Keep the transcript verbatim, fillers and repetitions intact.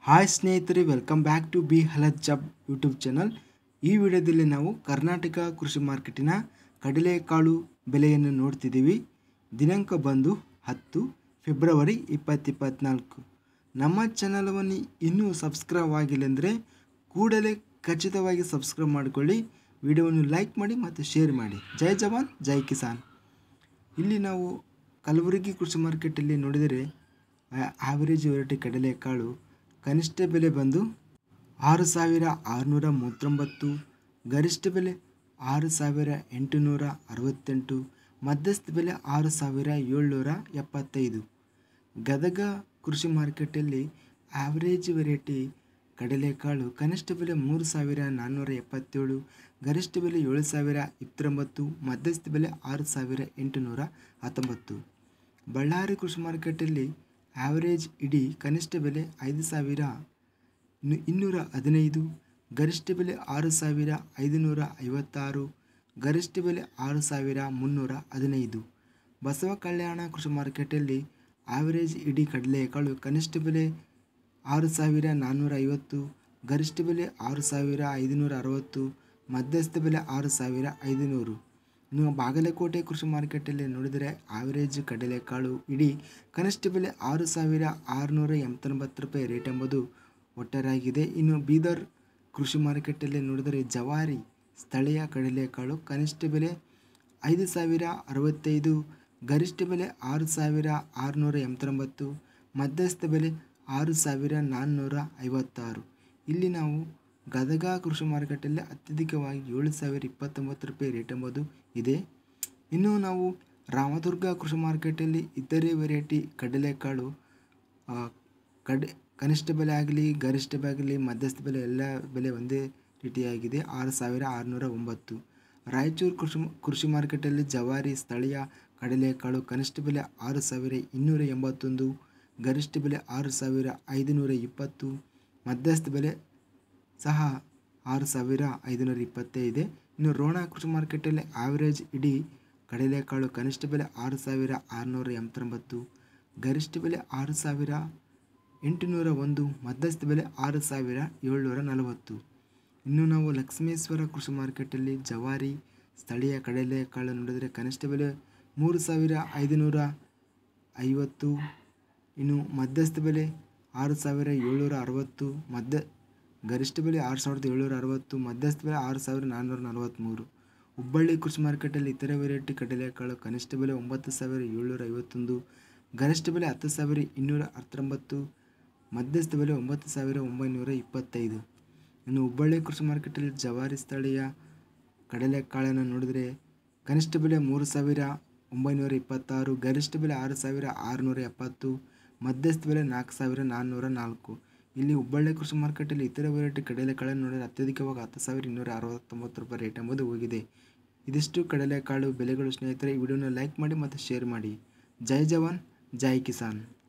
Hi ಸ್ನೇಹಿತರೆ, welcome back to B health job YouTube channel. ಈ ವಿಡಿಯೋದಲ್ಲಿ ನಾವು ಕರ್ನಾಟಕ ಕೃಷಿ ಮಾರ್ಕೆಟಿನ ಕಡಲೆಕಾಳು ಬೆಲೆಯನ್ನು ನೋಡ್ತಿದ್ದೀವಿ. ದಿನಾಂಕ ಬಂದು ಹತ್ತು ಫೆಬ್ರವರಿ ಇಪ್ಪತ್ತು ಇಪ್ಪತ್ತ್ನಾಲ್ಕು. ನಮ್ಮ ಚಾನಲವನ್ನು ಇನ್ನೂ ಸಬ್ಸ್ಕ್ರೈಬ್ ಆಗಿಲ್ಲ ಅಂದರೆ ಕೂಡಲೇ ಖಚಿತವಾಗಿ ಸಬ್ಸ್ಕ್ರೈಬ್ ಮಾಡಿಕೊಳ್ಳಿ, ವಿಡಿಯೋವನ್ನು ಲೈಕ್ ಮಾಡಿ ಮತ್ತು ಶೇರ್ ಮಾಡಿ. ಜೈ ಜವಾನ್ ಜೈ ಕಿಸಾನ್. ಇಲ್ಲಿ ನಾವು ಕಲಬುರಗಿ ಕೃಷಿ ಮಾರ್ಕೆಟಲ್ಲಿ ನೋಡಿದರೆ ಆವರೇಜ್ ವೆರೈಟಿ ಕಡಲೆಕಾಳು ಕನಿಷ್ಠ ಬೆಲೆ ಬಂದು ಆರು ಸಾವಿರ ಆರುನೂರ ಮೂವತ್ತೊಂಬತ್ತು, ಗರಿಷ್ಠ ಬೆಲೆ ಆರು ಸಾವಿರ ಎಂಟುನೂರ ಅರವತ್ತೆಂಟು, ಮಧ್ಯಸ್ಥ ಬೆಲೆ ಆರು ಸಾವಿರ ಏಳ್ನೂರ ಎಪ್ಪತ್ತೈದು. ಗದಗ ಕೃಷಿ ಮಾರ್ಕೆಟಲ್ಲಿ ಆವರೇಜ್ ವೆರೈಟಿ ಕಡಲೆಕಾಳು ಕನಿಷ್ಠ ಬೆಲೆ ಮೂರು ಸಾವಿರ ನಾನ್ನೂರ ಎಪ್ಪತ್ತೇಳು, ಗರಿಷ್ಠ ಬೆಲೆ ಏಳು ಸಾವಿರ ಇಪ್ಪತ್ತೊಂಬತ್ತು, ಮಧ್ಯಸ್ಥ ಬೆಲೆ ಆರು ಸಾವಿರ ಎಂಟುನೂರ ಹತ್ತೊಂಬತ್ತು. ಬಳ್ಳಾರಿ ಕೃಷಿ ಮಾರ್ಕೆಟಲ್ಲಿ ಆವರೇಜ್ ಇಡೀ ಕನಿಷ್ಠ ಬೆಲೆ ಐದು ಸಾವಿರ ಇನ್ನೂರ ಹದಿನೈದು, ಗರಿಷ್ಠ ಬೆಲೆ ಆರು ಸಾವಿರ ಐದುನೂರ ಐವತ್ತಾರು, ಗರಿಷ್ಠ ಬೆಲೆ ಆರು ಸಾವಿರ ಮುನ್ನೂರ ಹದಿನೈದು. ಬಸವ ಕಲ್ಯಾಣ ಕೃಷಿ ಮಾರ್ಕೆಟಲ್ಲಿ ಆವರೇಜ್ ಇಡೀ ಕಡಲೆಕಾಳು ಕನಿಷ್ಠ ಬೆಲೆ ಆರು ಸಾವಿರ ನಾನ್ನೂರ ಐವತ್ತು, ಗರಿಷ್ಠ ಬೆಲೆ ಆರು ಸಾವಿರ ಐದುನೂರ ಅರವತ್ತು, ಮಧ್ಯಸ್ಥ ಬೆಲೆ ಆರು ಸಾವಿರ ಐದುನೂರು. ಇನ್ನು ಬಾಗಲಕೋಟೆ ಕೃಷಿ ಮಾರ್ಕೆಟಲ್ಲಿ ನೋಡಿದರೆ ಆವರೇಜ್ ಕಡಲೆಕಾಳು ಇಡೀ ಕನಿಷ್ಠ ಬೆಲೆ ಆರು ಸಾವಿರ ಆರುನೂರ ಎಂಬತ್ತೊಂಬತ್ತು ರೂಪಾಯಿ ರೇಟ್ ಎಂಬುದು ಒಟ್ಟಾರೆಯಾಗಿದೆ. ಇನ್ನು ಬೀದರ್ ಕೃಷಿ ಮಾರ್ಕೆಟಲ್ಲಿ ನೋಡಿದರೆ ಜವಾರಿ ಸ್ಥಳೀಯ ಕಡಲೆಕಾಳು ಕನಿಷ್ಠ ಬೆಲೆ ಐದು ಸಾವಿರ ಅರವತ್ತೈದು, ಗರಿಷ್ಠ ಬೆಲೆ ಆರು ಸಾವಿರ ಆರುನೂರ ಎಂಬತ್ತೊಂಬತ್ತು, ಮಧ್ಯಸ್ಥ ಬೆಲೆ ಆರು ಸಾವಿರ ನಾನ್ನೂರ ಐವತ್ತಾರು. ಇಲ್ಲಿ ನಾವು ಗದಗ ಕೃಷಿ ಮಾರ್ಕೆಟಲ್ಲಿ ಅತ್ಯಧಿಕವಾಗಿ ಏಳು ಸಾವಿರ ಇಪ್ಪತ್ತೊಂಬತ್ತು ರೂಪಾಯಿ ರೇಟ್ ಎಂಬುದು ಇದೆ. ಇನ್ನು ನಾವು ರಾಮದುರ್ಗ ಕೃಷಿ ಮಾರ್ಕೆಟಲ್ಲಿ ಇತರೆ ವೆರೈಟಿ ಕಡಲೆಕಾಳು ಕಡೆ ಕನಿಷ್ಠ ಬೆಲೆ ಆಗಲಿ ಗರಿಷ್ಠ ಬೆಲೆ ಆಗಲಿ ಮಧ್ಯಸ್ಥ ಬೆಲೆ ಎಲ್ಲ ಬೆಲೆ ಒಂದೇ ರೀತಿಯಾಗಿದೆ, ಆರು ಸಾವಿರ ಆರುನೂರ ಒಂಬತ್ತು. ರಾಯಚೂರು ಕೃಷಿ ಕೃಷಿ ಮಾರ್ಕೆಟಲ್ಲಿ ಜವಾರಿ ಸ್ಥಳೀಯ ಕಡಲೆಕಾಳು ಕನಿಷ್ಠ ಬೆಲೆ ಆರು ಸಾವಿರ ಇನ್ನೂರ ಎಂಬತ್ತೊಂದು, ಗರಿಷ್ಠ ಬೆಲೆ ಆರು ಸಾವಿರ ಐದುನೂರ ಇಪ್ಪತ್ತು, ಮಧ್ಯಸ್ಥ ಬೆಲೆ ಸಹ ಆರು ಸಾವಿರ ಐದುನೂರ ಇಪ್ಪತ್ತೈದು. ಇನ್ನು ರೋಣ ಕೃಷಿ ಮಾರ್ಕೆಟಲ್ಲಿ ಆವರೇಜ್ ಇಡೀ ಕಡಲೆಕಾಳು ಕನಿಷ್ಠ ಬೆಲೆ ಆರು ಸಾವಿರ ಆರುನೂರ ಎಂಬತ್ತೊಂಬತ್ತು, ಗರಿಷ್ಠ ಬೆಲೆ ಆರು ಸಾವಿರ ಎಂಟುನೂರ ಒಂದು, ಮಧ್ಯಸ್ಥ ಬೆಲೆ ಆರು ಸಾವಿರ ಏಳ್ನೂರ ನಲವತ್ತು. ಇನ್ನು ನಾವು ಲಕ್ಷ್ಮೇಶ್ವರ ಕೃಷಿ ಮಾರ್ಕೆಟಲ್ಲಿ ಜವಾರಿ ಸ್ಥಳೀಯ ಕಡಲೆಕಾಳು ನೋಡಿದರೆ ಕನಿಷ್ಠ ಬೆಲೆ ಮೂರು ಸಾವಿರ ಐದುನೂರ ಐವತ್ತು, ಇನ್ನು ಮಧ್ಯಸ್ಥ ಬೆಲೆ ಆರು ಸಾವಿರ ಏಳ್ನೂರ ಅರವತ್ತು, ಮಧ್ಯ ಗರಿಷ್ಠ ಬೆಲೆ ಆರು ಸಾವಿರದ ಏಳ್ನೂರ ಅರವತ್ತು, ಮಧ್ಯಸ್ಥ ಬೆಲೆ ಆರು ಸಾವಿರ ನಾನ್ನೂರ ನಲವತ್ತ್ಮೂರು. ಹುಬ್ಬಳ್ಳಿ ಕೃಷಿ ಮಾರ್ಕೆಟಲ್ಲಿ ಇತರೆ ವೆರೈಟಿ ಕಡಲೆಕಾಳು ಕನಿಷ್ಠ ಬೆಲೆ ಒಂಬತ್ತು ಸಾವಿರ ಏಳ್ನೂರ ಐವತ್ತೊಂದು, ಗರಿಷ್ಠ ಬೆಲೆ ಹತ್ತು ಸಾವಿರ ಇನ್ನೂರ ಹತ್ತೊಂಬತ್ತು, ಮಧ್ಯಸ್ಥ ಬೆಲೆ ಒಂಬತ್ತು ಸಾವಿರ ಒಂಬೈನೂರ ಇಪ್ಪತ್ತೈದು. ಇನ್ನು ಹುಬ್ಬಳ್ಳಿ ಕೃಷಿ ಮಾರ್ಕೆಟಲ್ಲಿ ಜವಾರಿ ಸ್ಥಳೀಯ ಕಡಲೆಕಾಳನ್ನು ನೋಡಿದರೆ ಕನಿಷ್ಠ ಬೆಲೆ ಮೂರು ಸಾವಿರ ಒಂಬೈನೂರ ಇಪ್ಪತ್ತಾರು, ಗರಿಷ್ಠ ಬೆಲೆ ಆರು ಸಾವಿರ ಆರುನೂರ ಎಪ್ಪತ್ತು, ಮಧ್ಯಸ್ಥ ಬೆಲೆ ನಾಲ್ಕು ಸಾವಿರ ನಾನ್ನೂರ ನಾಲ್ಕು. ಇಲ್ಲಿ ಹುಬ್ಬಳ್ಳಿ ಕೃಷಿ ಮಾರ್ಕೆಟಲ್ಲಿ ಇತರ ವೆರೈಟಿ ಕಡಲೆಕಾಳನ್ನು ನೋಡಿದರೆ ಅತ್ಯಧಿಕವಾಗಿ ಹತ್ತು ಸಾವಿರ ಇನ್ನೂರ ಅರವತ್ತೊಂಬತ್ತು ರೂಪಾಯಿ ರೇಟ್ ಎಂಬುದು ಹೋಗಿದೆ. ಇದಿಷ್ಟು ಕಡಲೆಕಾಳು ಬೆಲೆಗಳು ಸ್ನೇಹಿತರೆ. ಈ ವಿಡಿಯೋನ ಲೈಕ್ ಮಾಡಿ ಮತ್ತು ಶೇರ್ ಮಾಡಿ. ಜೈ ಜವಾನ್ ಜೈ ಕಿಸಾನ್.